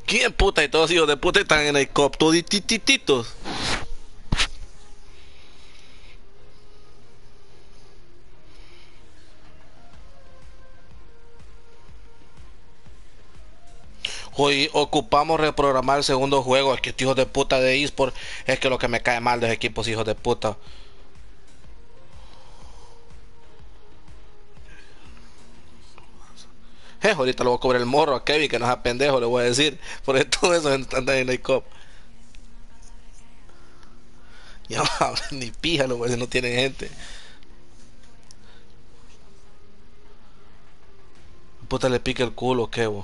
¿Quién puta? Y todos hijos de puta están en el cop, toditititos. Hoy ocupamos reprogramar el segundo juego. Es que estos hijos de puta de eSport es que lo que me cae mal de los equipos hijos de puta. Ahorita le voy a cobrar el morro a Kevin, que no es pendejo, le voy a decir. Porque todo eso están en el cop. Ya ni pija, lo voy a decir, no tienen gente. Puta le pique el culo, Kevo.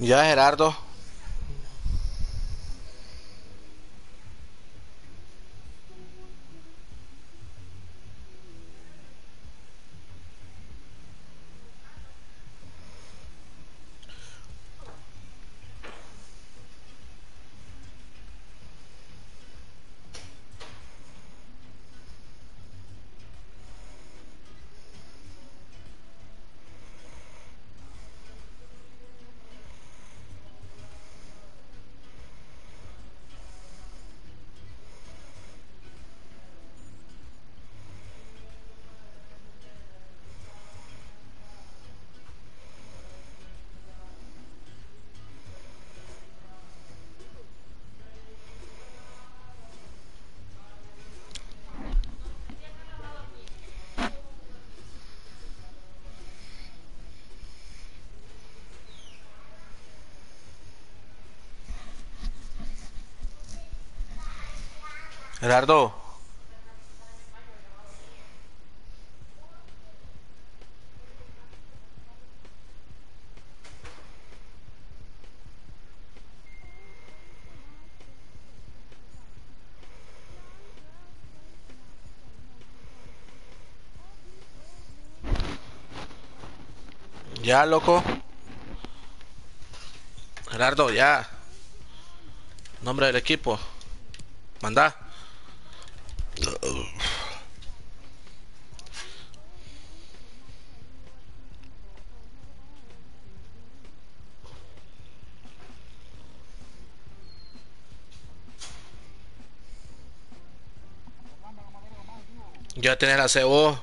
Ya, Gerardo. Gerardo. Ya, loco. Gerardo, ya. Nombre del equipo. Manda. Ya tienes la cebo.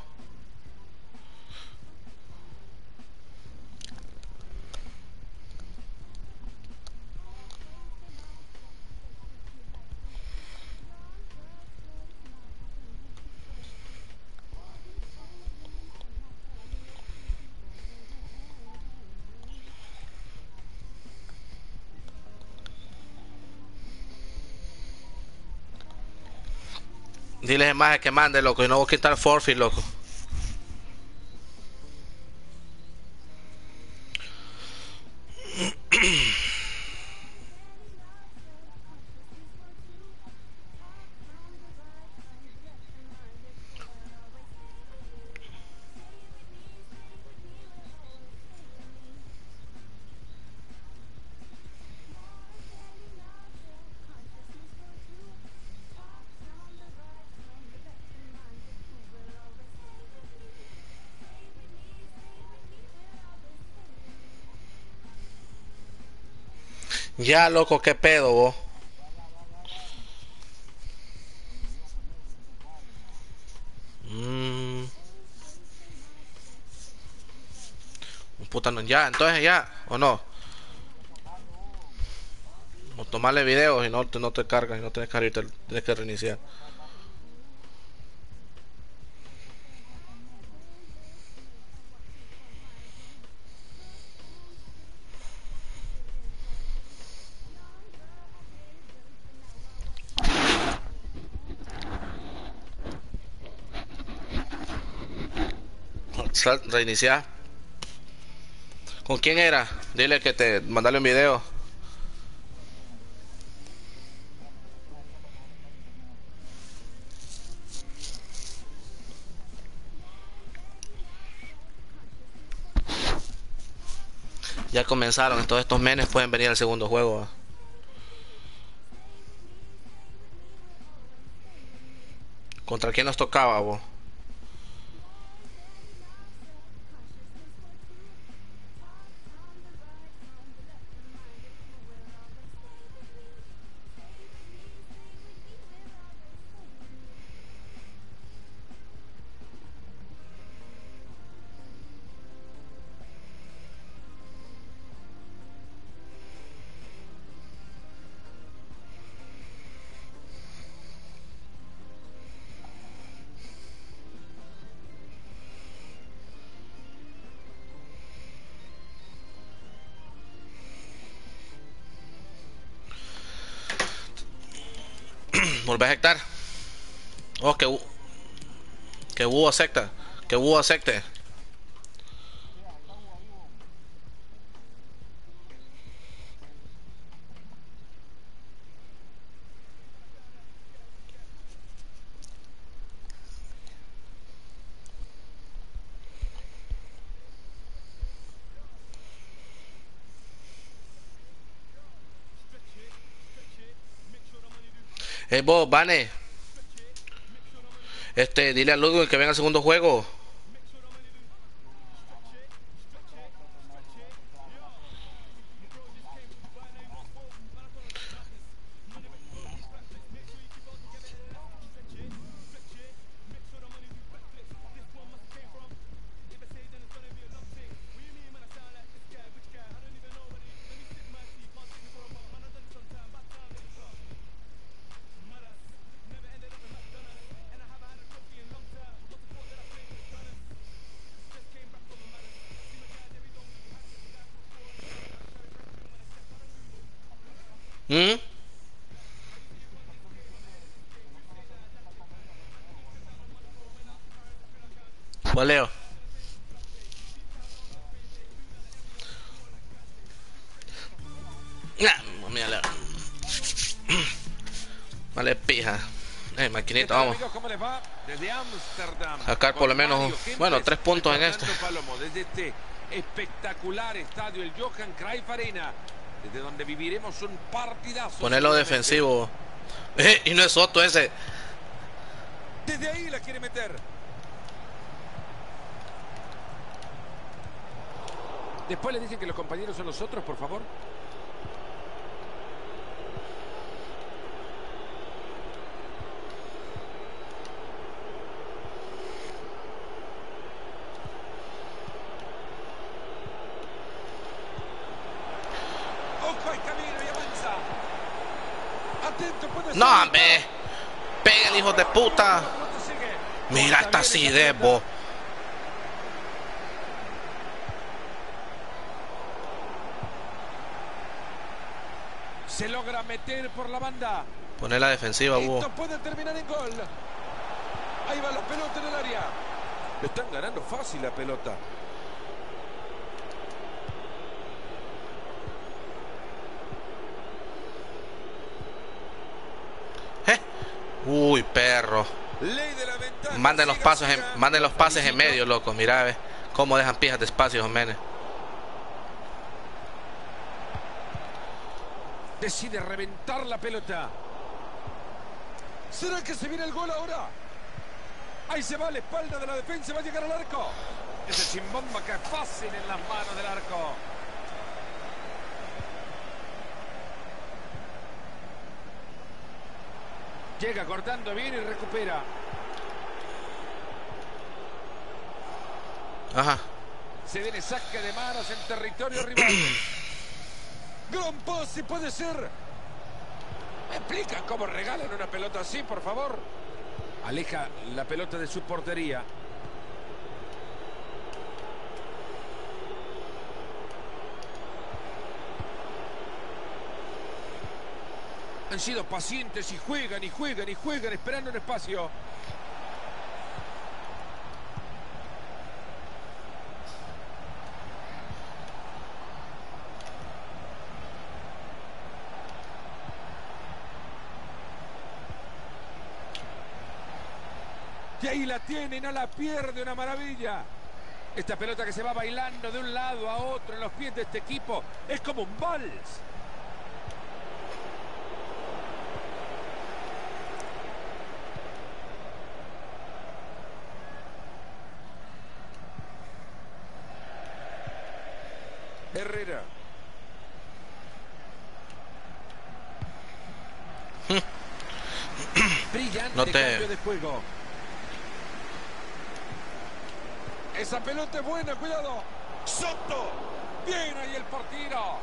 Diles más que mande, loco. Y no voy a quitar forfeit, loco. Ya, loco, qué pedo, vos. Mmm. Puta, no, ya, entonces ya, ¿o no? O tomarle videos y no te cargas y no tienes que abrirte, tienes que reiniciar. Reiniciar. ¿Con quién era? Dile que te mandale un video. Ya comenzaron, entonces estos menes pueden venir al segundo juego. ¿Contra quién nos tocaba, vos? ¿Volvés a Hectar? Oh, que hubo secta. Que hubo secta. Vos, Vane, dile a Ludwig que venga al segundo juego. ¿Mm? Voleo. Nah, mira, vale, pija. ¿Qué Maquinita, tal, vamos. amigos? ¿Cómo les va? Desde Ámsterdam. Sacar por Con lo menos, Mario Kempes bueno, 3 y puntos en este. Fernando Palomo, desde este espectacular estadio, el Johan Cruyff Arena, desde donde viviremos un partidazo. Ponerlo defensivo. Y no es Soto ese. Desde ahí la quiere meter. Después le dicen que los compañeros son los otros, por favor. Ojo al camino y avanza. Atento, puede ser. No, hombre. Peguen, hijos de puta. Mira esta acidez, vos. Se logra meter por la banda. Poner la defensiva, vos. Esto puede terminar en gol. Ahí va la pelota en el área. Le están ganando fácil la pelota. Uy, perro. Ley de la ventaja. Manden los pases en medio, loco. Mira, ve cómo dejan pijas de espacio, Jiménez. Decide reventar la pelota. ¿Será que se viene el gol ahora? Ahí se va a la espalda de la defensa, va a llegar al arco. Ese chimbomba que es fácil en las manos del arco. Llega cortando bien y recupera. Ajá. Se viene saque de manos en territorio rival. Gran pase puede ser. ¿Me explican cómo regalan una pelota así, por favor? Aleja la pelota de su portería. Han sido pacientes y juegan y juegan y juegan esperando un espacio. Y ahí la tiene y no la pierde, una maravilla. Esta pelota que se va bailando de un lado a otro en los pies de este equipo es como un vals. Herrera. Brillante cambio de juego. Esa pelota es buena, cuidado. Soto. Bien ahí el portero.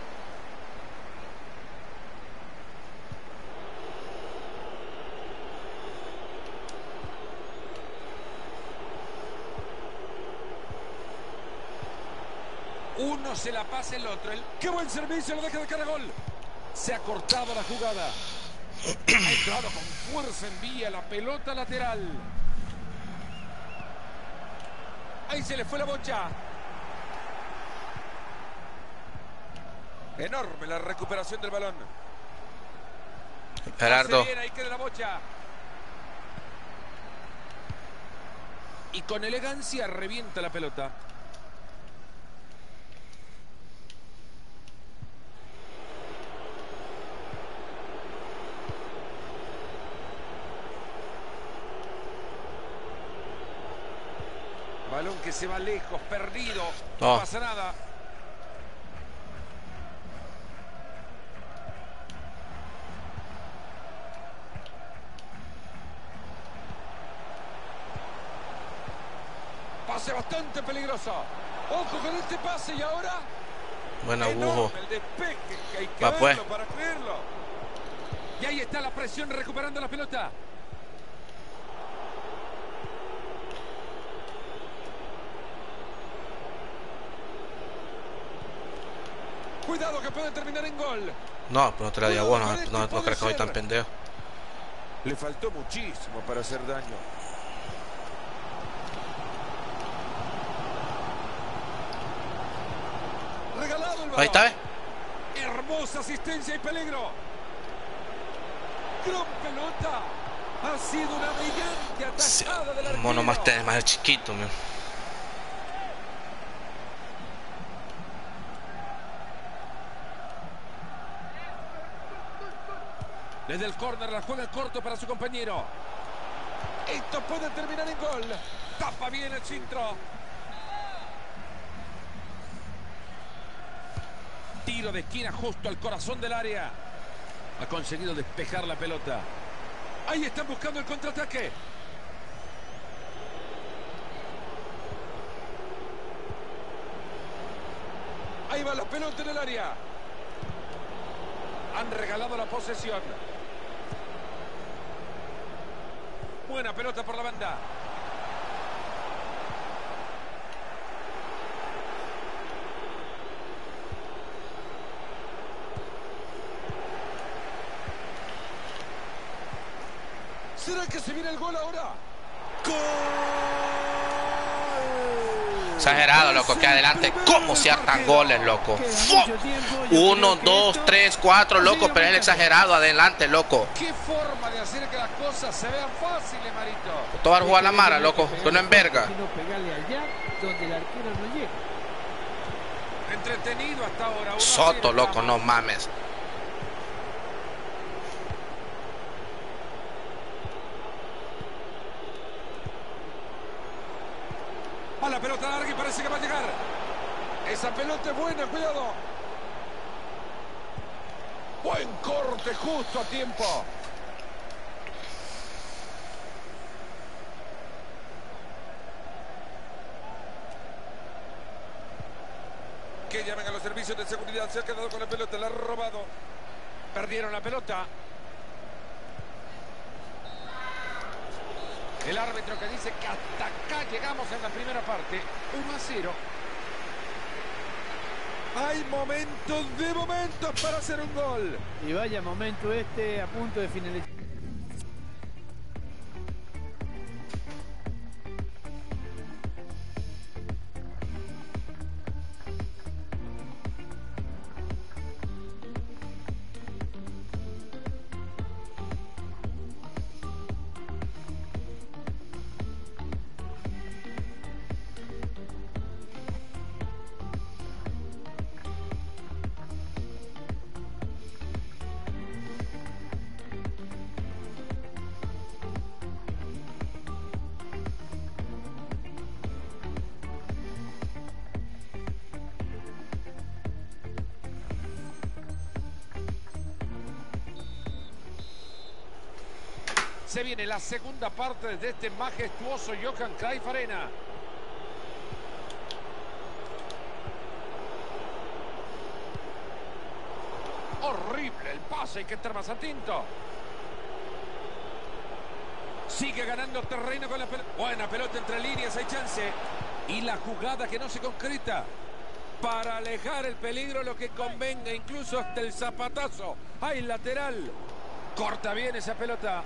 Uno se la pasa el otro. ¡Qué buen servicio! Lo deja de cara a gol. Se ha cortado la jugada. Ha entrado con fuerza en vía la pelota lateral. Ahí se le fue la bocha. Enorme la recuperación del balón. Gerardo. Bien, ahí queda la bocha. Y con elegancia revienta la pelota. Balón que se va lejos, perdido. No. No pasa nada. Pase bastante peligroso. Ojo con este pase y ahora. Buen agujo. El despeje que hay que Va, verlo pues. para creerlo. Y ahí está la presión recuperando la pelota. Cuidado que puede terminar en gol. No, pero no te la di a vos, no crees que soy tan pendejo. Le faltó muchísimo para hacer daño. Regalado el balón. Ahí está, ¿ves? Hermosa asistencia y peligro. Gran pelota. Ha sido una brillante atajada del arquero. Mono más chiquito, man. Desde el córner la juega corto para su compañero. Esto puede terminar en gol. Tapa bien el centro. Tiro de esquina justo al corazón del área. Ha conseguido despejar la pelota. Ahí están buscando el contraataque. Ahí va la pelota en el área. Han regalado la posesión. Buena pelota por la banda. ¿Será que se viene el gol ahora? ¡Gol! Exagerado, loco, que adelante. ¿Cómo se hartan goles, loco? 1, 2, 3, 4, loco, pero es el exagerado adelante, loco. ¿Qué forma de hacer que las cosas se vean fáciles, Marito? Tú vas a jugar la mara, loco, que no enverga. Entretenido hasta ahora. Soto, loco, no mames. A la pelota larga y parece que va a llegar. Esa pelota es buena, cuidado. Buen corte justo a tiempo. Que llamen a los servicios de seguridad. Se ha quedado con la pelota, la ha robado. Perdieron la pelota. El árbitro que dice que hasta acá llegamos en la primera parte. 1-0. Hay momentos para hacer un gol. Y vaya momento este a punto de finalizar. Se viene la segunda parte desde este majestuoso Johan Cruyff Arena. Horrible el pase, hay que estar más atento. Sigue ganando terreno con la pelota. Buena pelota entre líneas, hay chance. Y la jugada que no se concreta. Para alejar el peligro, lo que convenga, incluso hasta el zapatazo. Hay lateral. Corta bien esa pelota.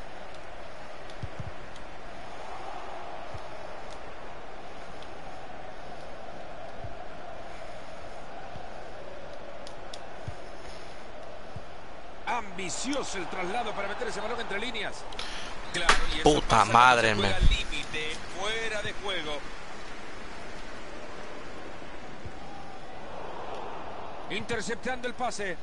Ambicioso el traslado para meter ese balón entre líneas. Claro, y eso Puta pasa madre, cuando se man. juega al límite, fuera de juego. Interceptando el pase.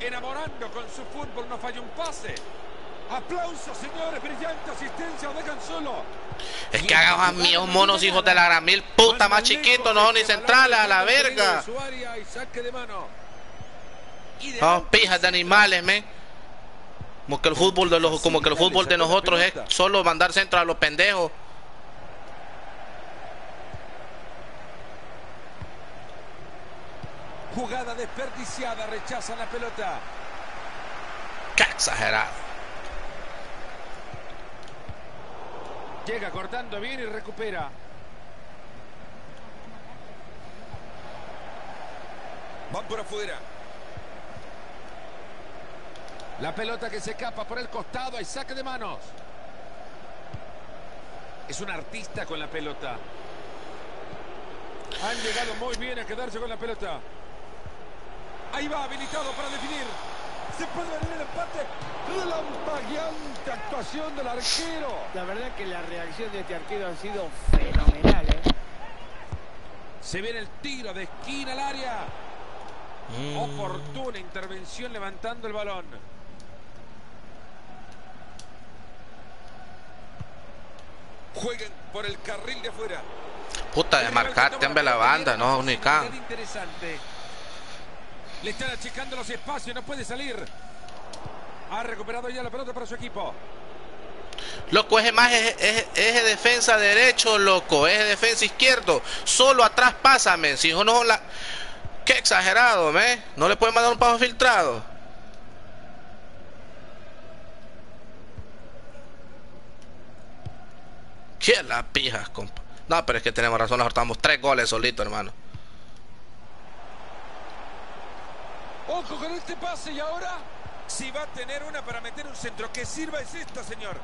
enamorando con su fútbol, no falla un pase. Aplausos, señores, brillante asistencia, lo dejan solo. Es que hagan a mí, monos hijos de la gran mil puta, más chiquitos, no, ni centrales, a la verga. Son pijas de animales, men. Como que el fútbol de nosotros es solo mandar centro a los pendejos. Jugada desperdiciada, rechazan la pelota. Qué exagerado. Llega cortando bien y recupera. Van por afuera. La pelota que se escapa por el costado, hay saque de manos. Es un artista con la pelota. Han llegado muy bien a quedarse con la pelota. Ahí va, habilitado para definir. Se puede venir el empate. Relampagueante actuación del arquero. La verdad que la reacción de este arquero ha sido fenomenal, ¿eh? Se viene el tiro de esquina al área. Oportuna intervención levantando el balón. Jueguen por el carril de afuera. Puta, de marcarte en la banda, no, única. Interesante. Le están achicando los espacios, no puede salir. Ha recuperado ya la pelota para su equipo. Loco, ese más es defensa derecho, loco, es defensa izquierdo. Solo atrás pásame. Si yo no la. Qué exagerado, ¿me? No le pueden mandar un paso filtrado. ¿Qué la pijas, compa? No, pero es que tenemos razón, nos hartamos 3 goles solitos, hermano. Ojo con este pase y ahora. Si va a tener una para meter un centro que sirva es esta, señor.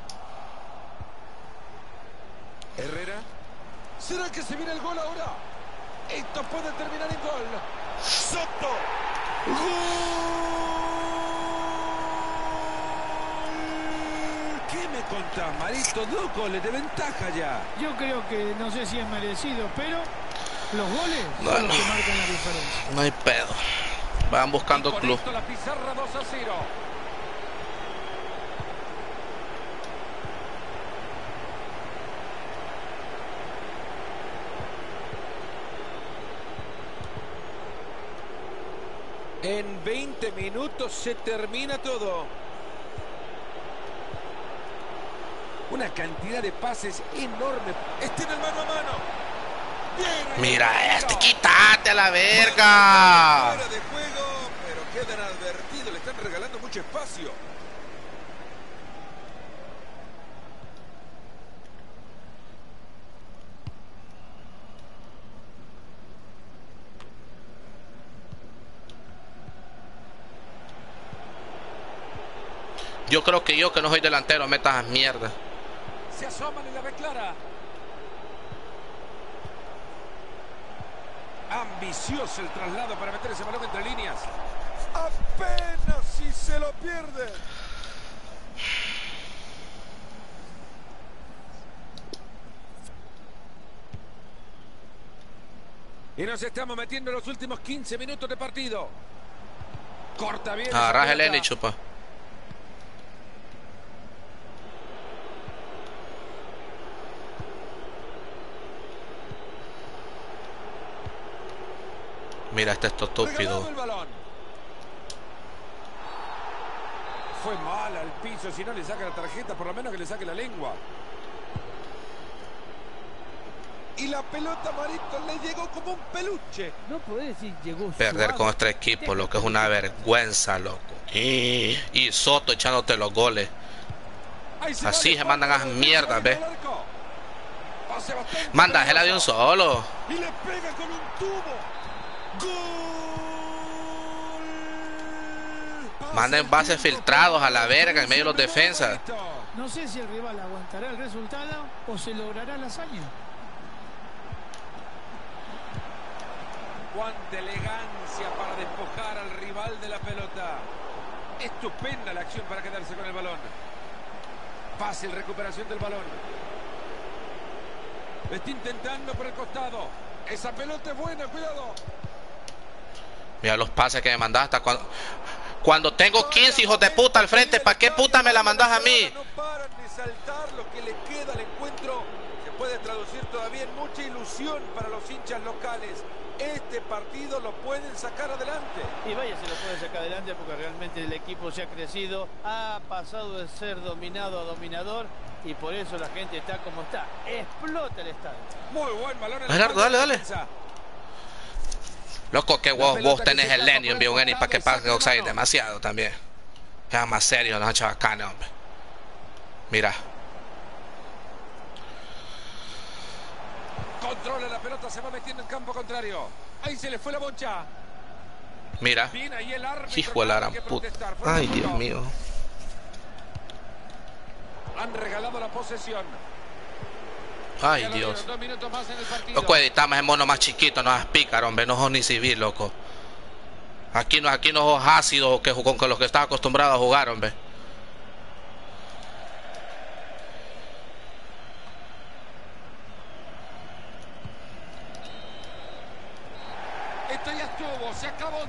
Herrera. ¿Será que se viene el gol ahora? Esto puede terminar en gol. Soto. ¡Gol! ¿Qué me contás, Marito? 2 goles de ventaja ya. Yo creo que no sé si es merecido, pero los goles son los que marcan la diferencia. No hay pedo. Van buscando club. La pizarra 2-0. En 20 minutos se termina todo. Una cantidad de pases enorme. Este en el mano a mano. Bien, mira este, quítate a la verga. Fuera de juego, pero quedan advertidos, le están regalando mucho espacio. Yo creo que yo, que no soy delantero, metas a mierda. Se asoman y la ve clara. Ambicioso el traslado para meter ese balón entre líneas. Apenas si se lo pierde. Y nos estamos metiendo en los últimos 15 minutos de partido. Corta bien. Agarra el N, chupa. Mira, este es estúpido. Fue mal al piso, si no le saca la tarjeta, por lo menos que le saque la lengua. Y la pelota, Marito, le llegó como un peluche. No podés decir llegó. Perder con este equipo, lo que es una vergüenza, loco. Y Soto echándote los goles. Así se mandan a mierda, ¿ves? Mándasela de un solo. Y le pega con un tubo. ¡Gol! Manden bases filtrados a la verga en medio de los defensas. No sé si el rival aguantará el resultado o se logrará la hazaña. Cuánta elegancia para despojar al rival de la pelota. Estupenda la acción para quedarse con el balón. Fácil recuperación del balón. Lo está intentando por el costado. Esa pelota es buena, cuidado. Mira los pases que me mandaste. Cuando tengo 15 hijos de puta al frente, ¿para qué puta me la mandas a mí? No paran de saltar, lo que le queda al encuentro se puede traducir todavía en mucha ilusión para los hinchas locales. Este partido lo pueden sacar adelante. Y vaya, se lo puede sacar adelante porque realmente el equipo se ha crecido, ha pasado de ser dominado a dominador y por eso la gente está como está. Explota el estadio. Muy buen balón. Gerardo, dale, dale. Loco, que vos tenés el Lenny, envío un Eni para que pague Oxide demasiado también. Ya más serio, los chavacanes, hombre. Mira. Controla la pelota, se va metiendo en campo contrario. Ahí se le fue la bocha. Mira. Bien, ahí el árbitro. Hijo de la gran puta. Ay, Dios mío. Han regalado la posesión. Ay, Dios. 2 minutos más en el partido. Loco, editamos en mono más chiquito, no es pícaro, hombre, no sos ni civil, loco. Aquí no sos ácido que con los que estás acostumbrado a jugar, hombre. Esto ya estuvo, se acabó.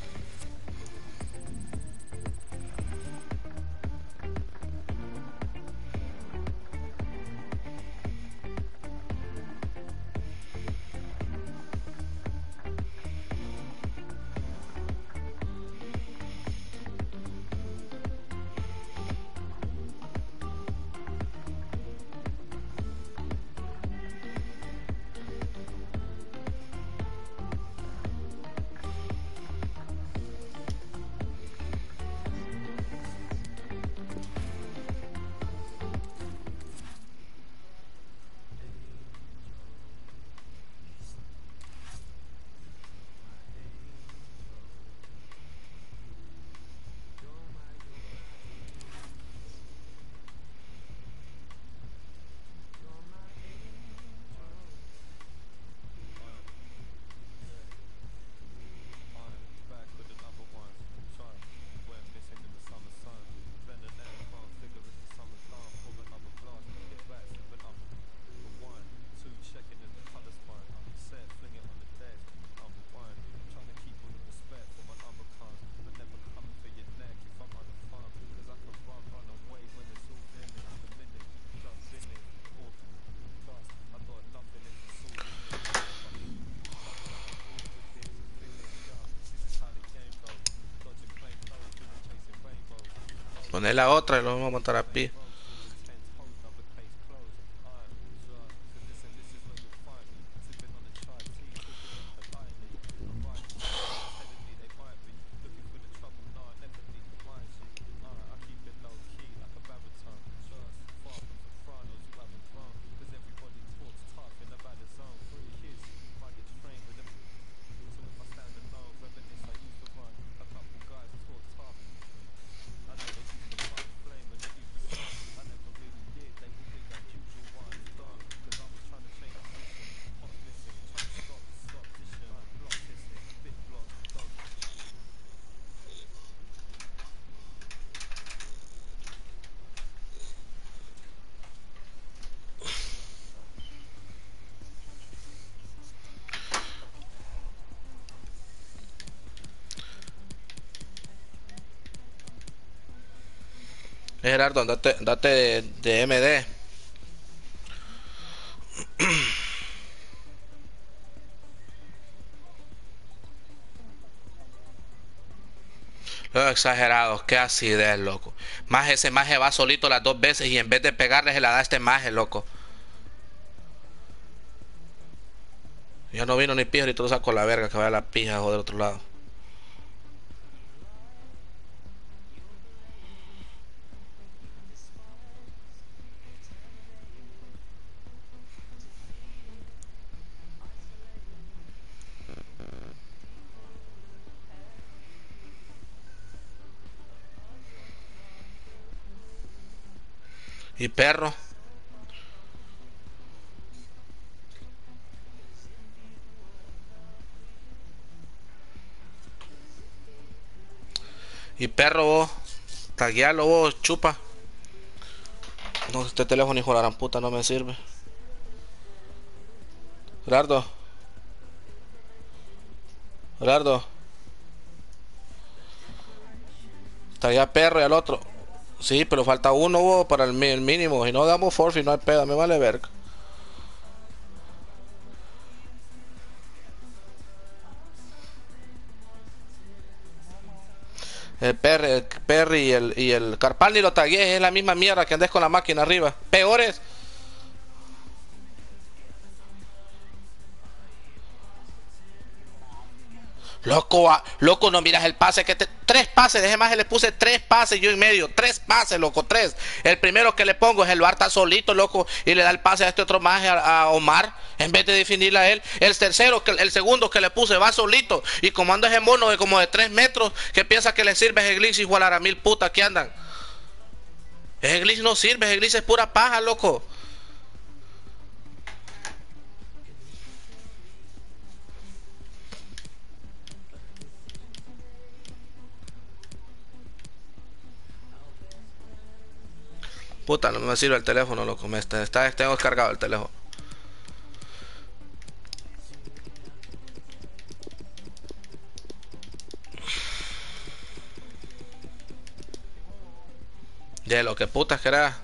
Poner la otra y lo vamos a montar a pie. Gerardo, date de MD. Los exagerados, qué acidez, loco. Más ese maje va solito las 2 veces y en vez de pegarle se la da a este maje, loco. Ya no vino ni pija y todo saco la verga que vaya a la pija o del otro lado. Y perro. Y perro vos. Taguealo vos, chupa. No, este teléfono hijo de la gran puta no me sirve. Gerardo. Gerardo. Estaría Perro y al otro. Sí, pero falta uno para el mínimo. Si no damos forfeit, no hay pedo, me vale ver. El Perry y el Carpal ni lo tagué, es la misma mierda que andes con la máquina arriba. Peores. Loco, loco, no miras el pase que te. Tres pases, deje más, le puse tres pases yo en medio. Tres pases, loco, tres. El primero que le pongo es el Barta solito, loco, y le da el pase a este otro más a Omar, en vez de definirle a él. El tercero, el segundo que le puse va solito. Y como anda ese mono de como de 3 metros, que piensa que le sirve ese glitch igual a mil putas que andan. Ese glitch no sirve, ese glitch es pura paja, loco. Puta, no me sirve el teléfono, loco. Tengo descargado el teléfono. De lo que putas que era.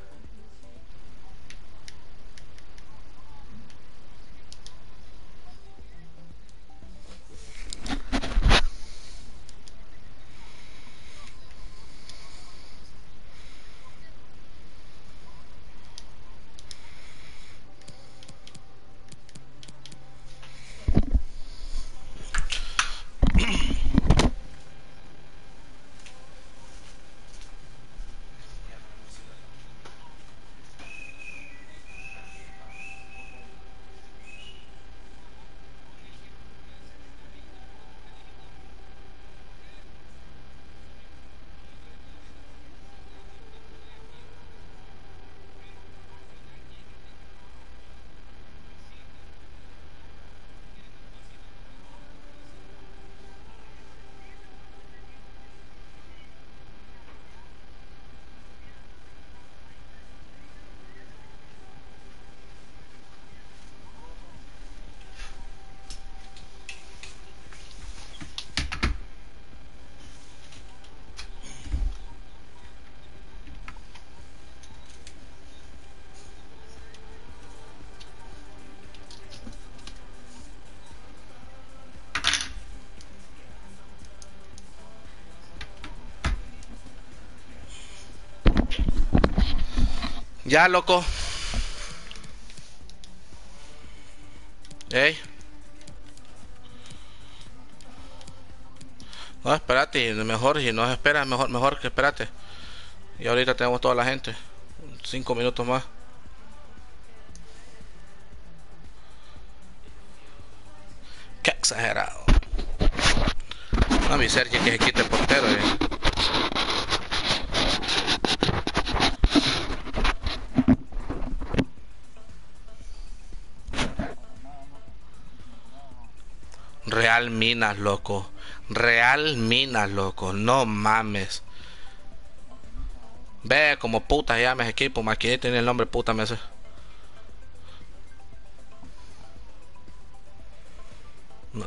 Ya, loco. Ey. No, espérate, mejor, si no esperas, mejor que espérate. Y ahorita tenemos toda la gente. 5 minutos más. Qué exagerado. A mi Sergio que se quite el portero. Real Minas, loco. Real Minas, loco. No mames. Ve como puta llames equipo. Maquinita tiene el nombre puta meses. No.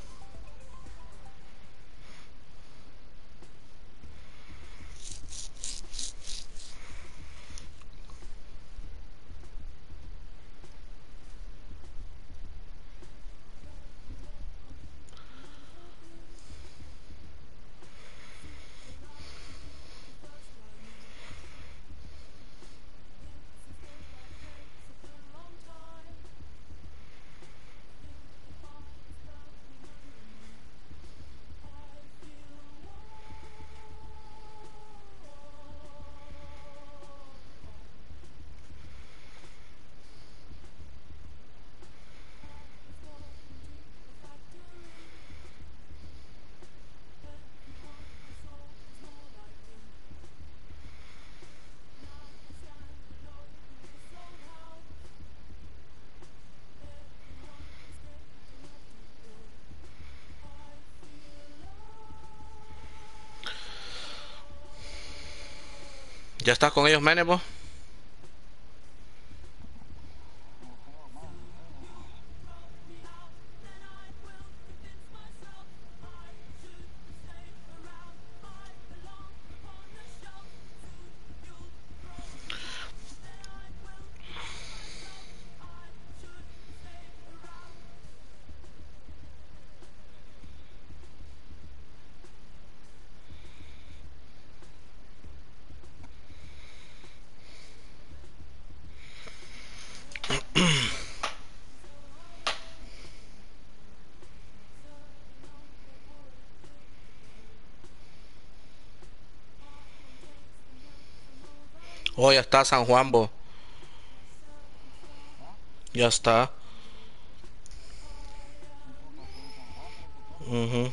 ¿Ya estás con ellos, Menebo? Oh, ya está San Juan, bo. Ya está. Ujú.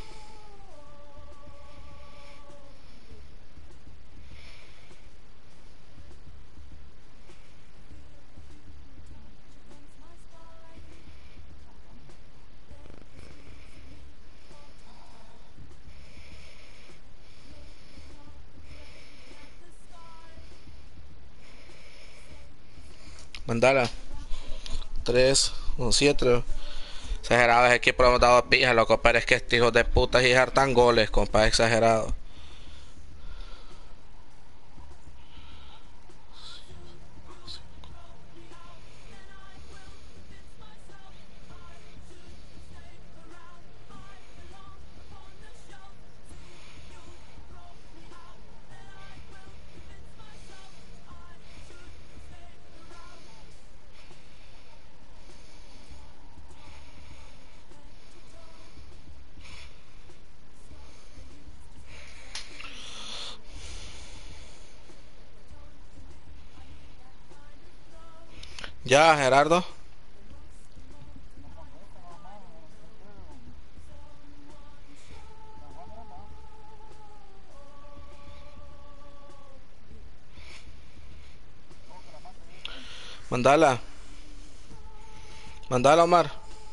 Mandala. 3, 7. Exagerado es equipo, hemos dado pija, loco, pero es que este hijo de puta y hartan goles, compa, exagerado. Ya, Gerardo. Mandala. Mandala, Omar.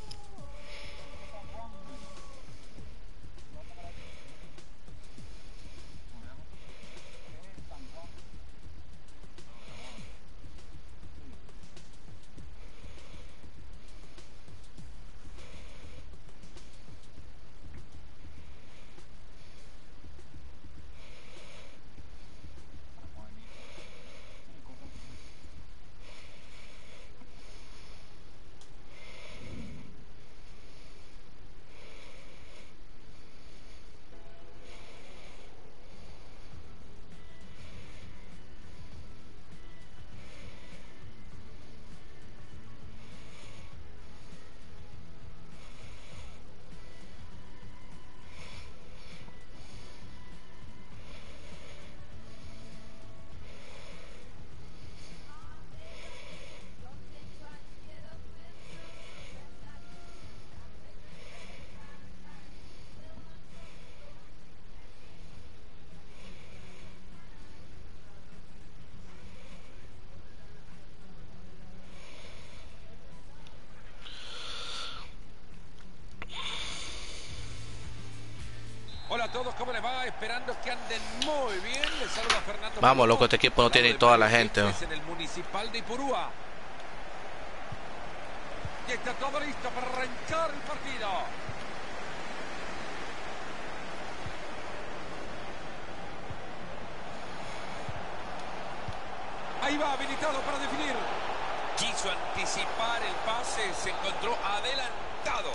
Hola a todos, ¿cómo les va? Esperando que anden muy bien. Les saluda Fernando Vamos, Palomo, loco, este equipo no al lado tiene de toda la Mario gente. Queiroz en el Municipal de Ipurúa. Y está todo listo para arrancar el partido. Ahí va, habilitado para definir. Quiso anticipar el pase, se encontró adelantado.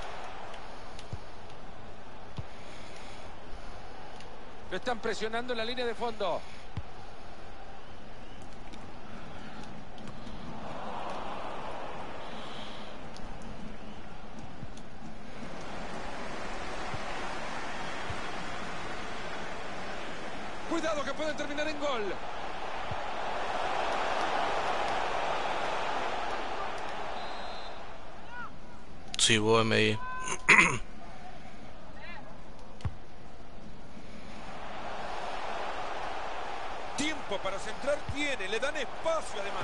Lo están presionando en la línea de fondo. Cuidado que puede terminar en gol. Sí, vos MI. Tiempo para centrar tiene, le dan espacio además.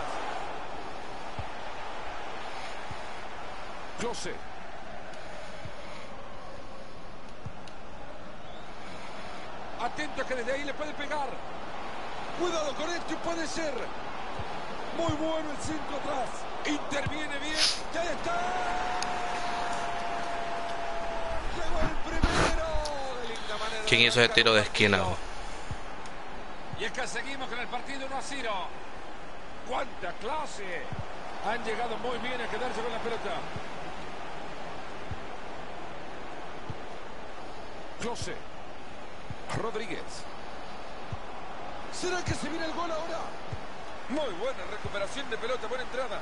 Klose. Atento que desde ahí le puede pegar. Cuidado con esto y puede ser. Muy bueno el 5 atrás. Interviene bien. ¡Ya está! Llegó el primero. De linda manera. ¿Quién hizo ese tiro de esquina? Y es que seguimos con el partido 1-0. ¡Cuánta clase! Han llegado muy bien a quedarse con la pelota. Klose. Rodríguez. ¿Será que se viene el gol ahora? Muy buena recuperación de pelota, buena entrada.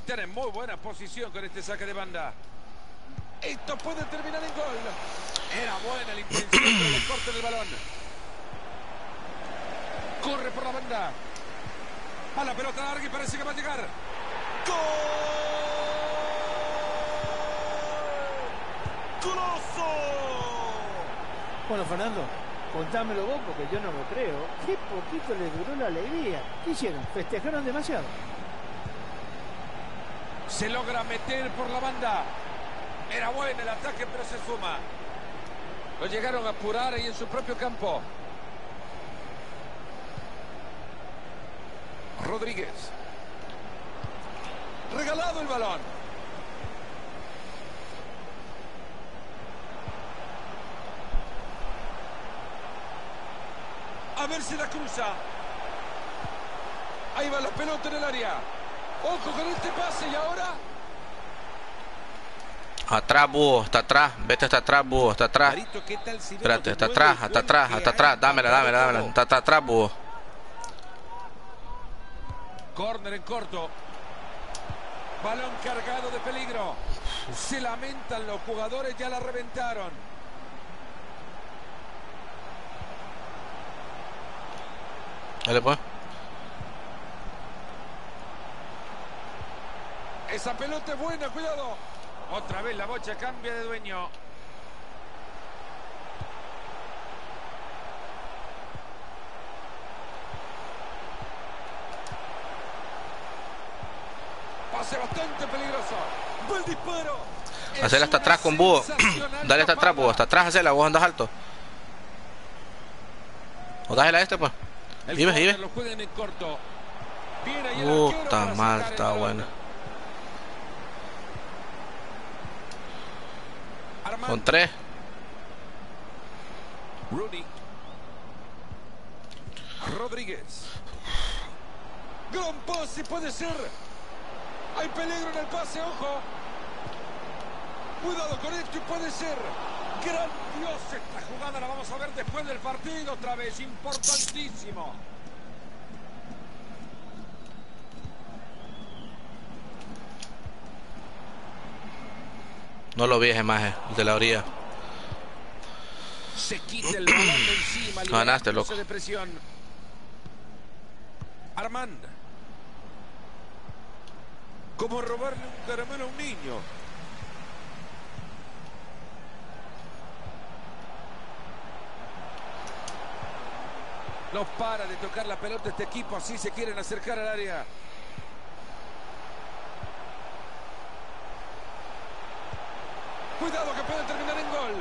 Están en muy buena posición con este saque de banda. Esto puede terminar en gol. Era buena la intención, pero le cortan el balón. Corre por la banda. A la pelota larga y parece que va a llegar. ¡Gol! ¡Goloso! Bueno, Fernando, contámelo vos porque yo no lo creo. Qué poquito les duró la alegría. ¿Qué hicieron? Festejaron demasiado. Se logra meter por la banda. Era bueno el ataque, pero se suma. Lo llegaron a apurar ahí en su propio campo. Rodríguez. Regalado el balón. A ver si la cruza. Ahí va la pelota en el área. Ojo con este pase y ahora... Atrás, búho, está atrás. Vete hasta atrás, búho, está atrás. Espérate, está atrás, hasta atrás, hasta atrás. Dámela. Está atrás, búho. Córner en corto. Balón cargado de peligro. Se lamentan los jugadores, ya la reventaron. Dale, pues. Esa pelota es buena, cuidado. Otra vez la bocha cambia de dueño. Pase bastante peligroso. Buen disparo. Hacela hasta atrás con búho. Dale hasta atrás, búho. Hasta atrás, hacela. Vos andas alto. O dásela a este, pues. Vive. Lo juegan en corto. Viene ahí el Puta arquero para madre, sacar el está balón. buena. Armando. Con 3. Rooney. Rodríguez. Gran pase, puede ser. Hay peligro en el pase, ojo. Cuidado con esto y puede ser. Grandiosa esta jugada, la vamos a ver después del partido otra vez. Importantísimo. No lo vi esa imagen, de la orilla. Se quita el balón de encima. Ganaste, loco. De presión. Armand. Como robarle un caramelo a un niño. No para de tocar la pelota este equipo, así se quieren acercar al área. Cuidado que puede terminar en gol.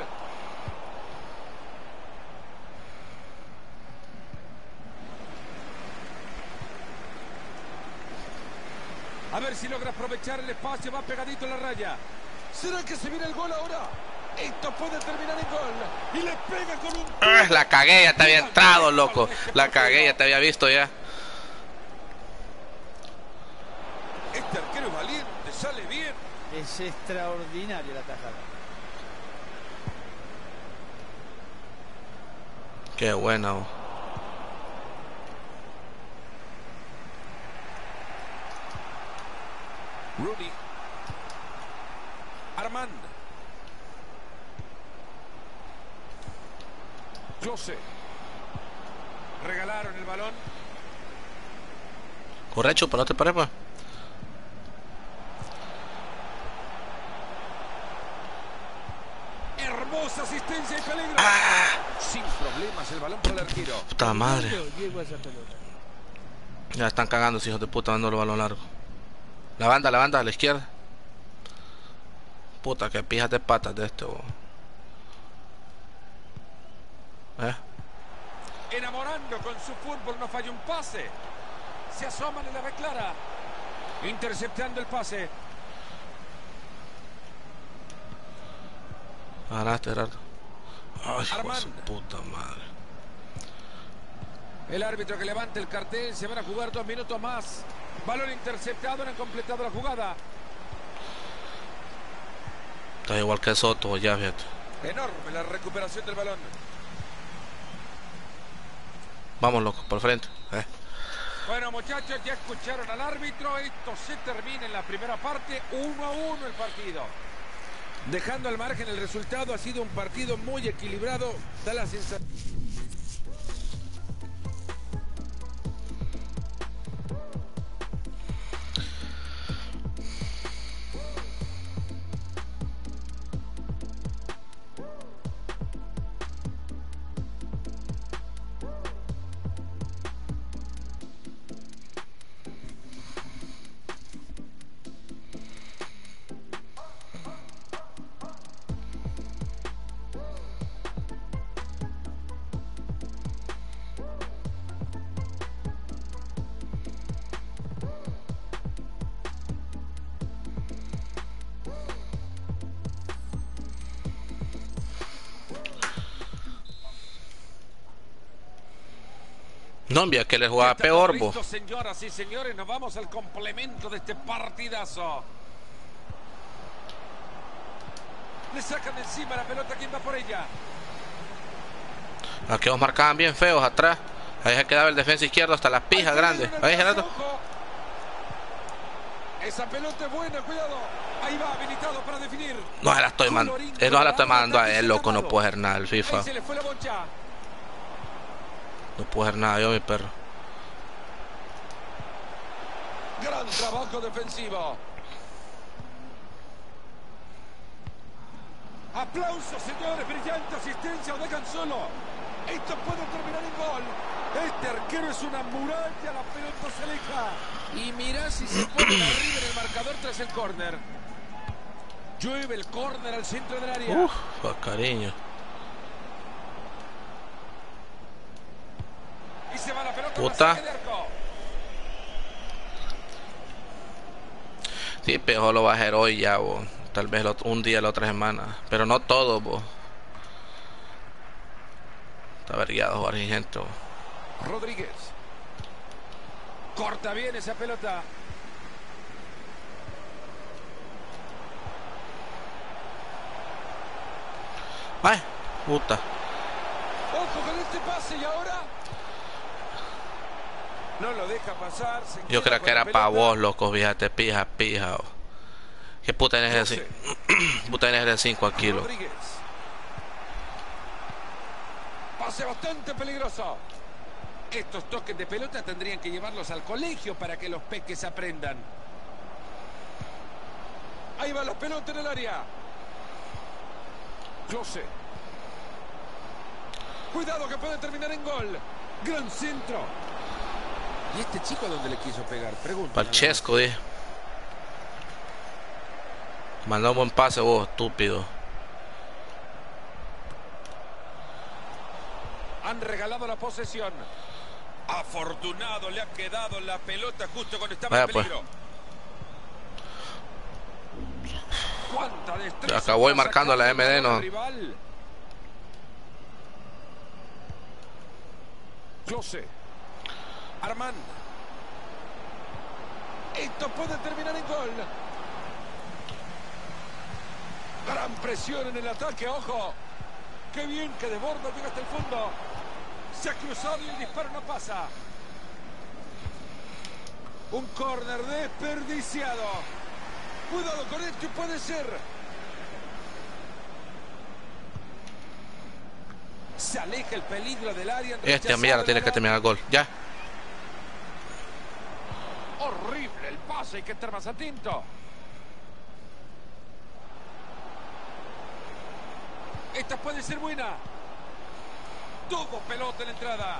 A ver si logra aprovechar el espacio, va pegadito en la raya. ¿Será que se viene el gol ahora? Esto puede terminar en gol. Y le pega con un... La cagué, ya te había entrado, loco. La cagué, ya te había visto ya. Este arquero es valiente, sale bien. Es extraordinaria la tajada. Qué buena, oh. Rooney. Armand. Klose. Regalaron el balón. Correcto, pero no te pares, pues. Hermosa asistencia y peligro. Sin problemas el balón por el arquero. Puta madre. Llegó a esa pelota. Ya están cagando, hijos de puta, dando el balón largo. La banda, a la izquierda. Puta, que pijas de patas de este, bo. Enamorando con su fútbol, no falla un pase. Se asoman y la ve clara. Interceptando el pase. Ganaste, Gerardo. Ay, hijo de su Armando. puta madre. El árbitro que levanta el cartel. Se van a jugar 2 minutos más. Balón interceptado, no han completado la jugada. Está igual que Soto, ya, fíjate. Enorme la recuperación del balón. Vamos, loco, por frente. Bueno, muchachos, ya escucharon al árbitro. Esto se termina en la primera parte. 1-1 el partido. Dejando al margen el resultado, ha sido un partido muy equilibrado. Da la sensación... No, envía que le jugaba peor, bo. Señoras y señores, nos vamos al complemento de este partidazo. Le sacan de encima la pelota. ¿Quién va por ella? Aquí os marcaban bien feos atrás. Ahí se quedaba el defensa izquierdo hasta las pijas grandes. Ahí, Gerardo. Esa pelota es buena, cuidado. Ahí va, habilitado para definir. No se la estoy mandando a él, loco. No puedo hacer nada el FIFA. Ahí se le fue la bocha. No puedo hacer nada yo, mi perro. Gran trabajo defensivo. Aplausos, señores. Brillante asistencia. Lo dejan solo. Esto puede terminar en gol. Este arquero es una muralla. La pelota se aleja. Y mira si se pone arriba en el marcador tras el córner. Llueve el córner al centro del área. Uf, cariño. Y se va la pelota. Puta. Sí, pero lo va a hacer hoy ya, bo. Tal vez un día la otra semana. Pero no todo, bo. Está vergueado Jorge Gento. Rodríguez. Corta bien esa pelota. Ay, puta. Ojo con este pase y ahora... No lo deja pasar. Yo creo que era para vos, loco, fíjate, pija. Oh. ¿Qué puta tenés de 5? Puta tenés de 5 aquí, loco. Pase bastante peligroso. Estos toques de pelota tendrían que llevarlos al colegio para que los peques aprendan. Ahí va la pelota en el área. Close. Cuidado que puede terminar en gol. Gran centro. ¿Y este chico dónde le quiso pegar? Pregunta. Palchesco, dije. Mandó un buen pase vos, estúpido. Han regalado la posesión. Afortunado le ha quedado la pelota justo cuando estaba en peligro. ¿Cuánta destreza? Acabó marcando la MD, ¿no? Close. Armand. Esto puede terminar en gol. Gran presión en el ataque, ojo. Qué bien que desborda, llega hasta el fondo. Se ha cruzado y el disparo no pasa. Un córner desperdiciado. Cuidado con esto y puede ser. Se aleja el peligro del área. Este mierda tiene que terminar el gol. Ya. Horrible el pase, hay que estar más atento. Esta puede ser buena. Tuvo pelota en la entrada.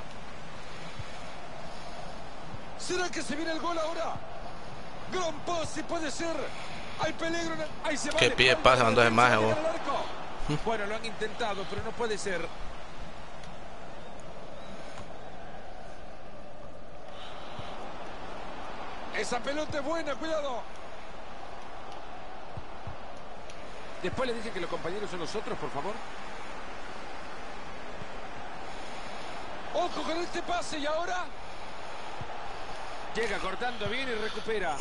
¿Será que se viene el gol ahora? Gran pase, puede ser. Hay peligro. Ahí se va. Que pide pase, mandó de magia, vos. Bueno, lo han intentado, pero no puede ser. Esa pelota es buena, cuidado. Después le dije que los compañeros son nosotros, por favor. Ojo con este pase y ahora. Llega cortando bien y recupera.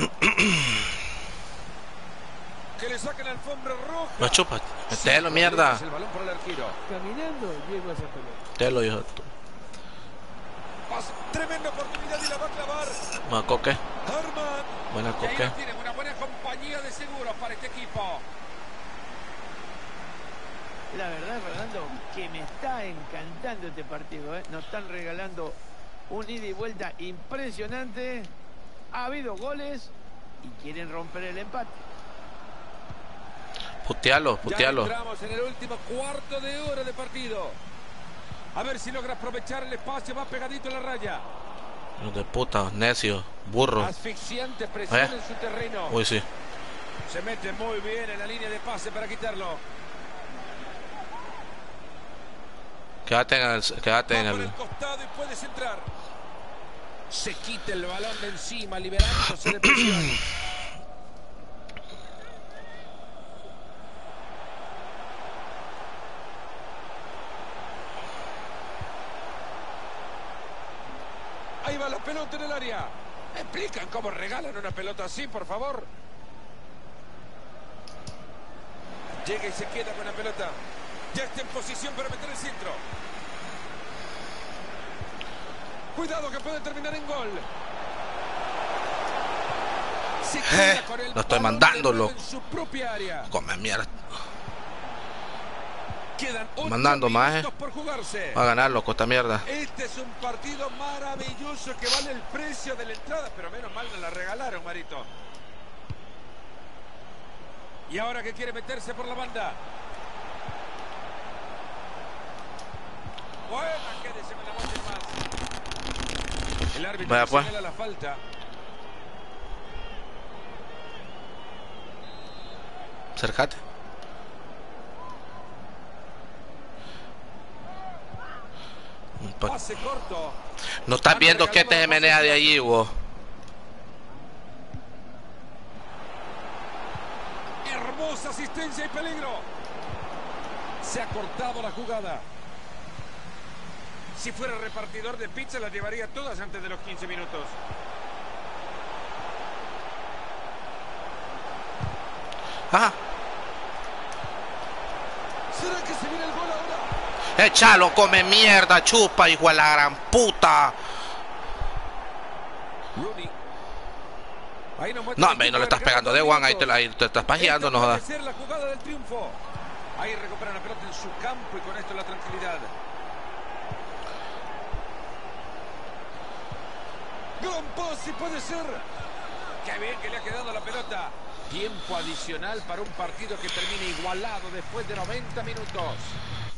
Que le saquen la alfombra roja. No chupa. Metelo, mierda. El balón por el arquero. Caminando llego a esa pelota. Te lo dijo tú. Tremenda oportunidad y la va a clavar. Buena Coque. Arman. Buena Y ahí Coque. lo tienen, una buena compañía de seguros para este equipo. La verdad, Fernando, que me está encantando este partido, ¿eh? Nos están regalando un ida y vuelta impresionante. Ha habido goles y quieren romper el empate. Putealo, Ya putealo. entramos en el último cuarto de hora de partido. A ver si logra aprovechar el espacio, va pegadito a la raya. Hijo de puta, necio, burro. Asfixiante presión en su terreno. Uy, sí. Se mete muy bien en la línea de pase para quitarlo. Quédate en el... Quédate en Va por el... el costado y puede centrar. Se quita el balón de encima, liberándose de presión. Ahí va la pelota en el área. ¿Me explican cómo regalan una pelota así, por favor? Llega y se queda con la pelota. Ya está en posición para meter el centro. Cuidado que puede terminar en gol. Se queda con el lo estoy balón mandándolo. en su propia área. Come mierda. Quedan 8 Mandando más, minutos por jugarse. Va a ganar, loco, esta mierda. Este es un partido maravilloso que vale el precio de la entrada, pero menos mal no la regalaron, Marito. Y ahora que quiere meterse por la banda. Buena, quédese, me la aguante más. El árbitro Vaya, pues. señala la falta. Acércate. Pase corto. No estás viendo que este se menea de allí, vos. Hermosa asistencia y peligro. Se ha cortado la jugada. Si fuera repartidor de pizza las llevaría todas antes de los 15 minutos. Ajá. ¿Será que se viene el gol ahora? Échalo, come mierda, chupa, hijo de la gran puta. Rooney. Ahí nos muestra No, el hombre, no equipo le estás de pegando de minutos. one, ahí te estás pajeando, no Esta jodas. puede ser la jugada del triunfo. Ahí recuperan la pelota en su campo y con esto la tranquilidad. Gran pase puede ser. Qué bien que le ha quedado la pelota. Tiempo adicional para un partido que termina igualado después de 90 minutos.